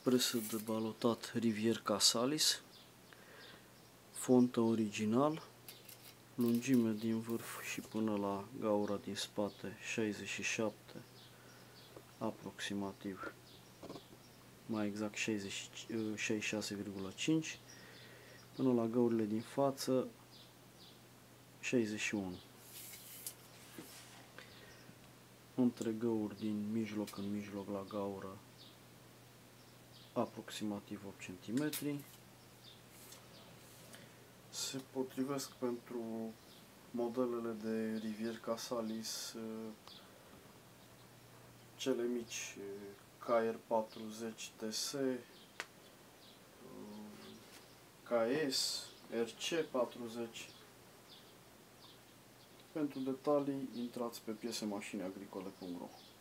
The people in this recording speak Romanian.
presă de balotat Rivier Casalis, fontă original, lungime din vârf și până la gaura din spate 67 aproximativ, mai exact 66,5, până la găurile din față 61. Între găuri din mijloc în mijloc la gaură aproximativ 8 cm. Se potrivesc pentru modelele de Rivier Casalis cele mici KR40 TS, KS, RC40. Pentru detalii intrați pe piesemașiniagricole.ro.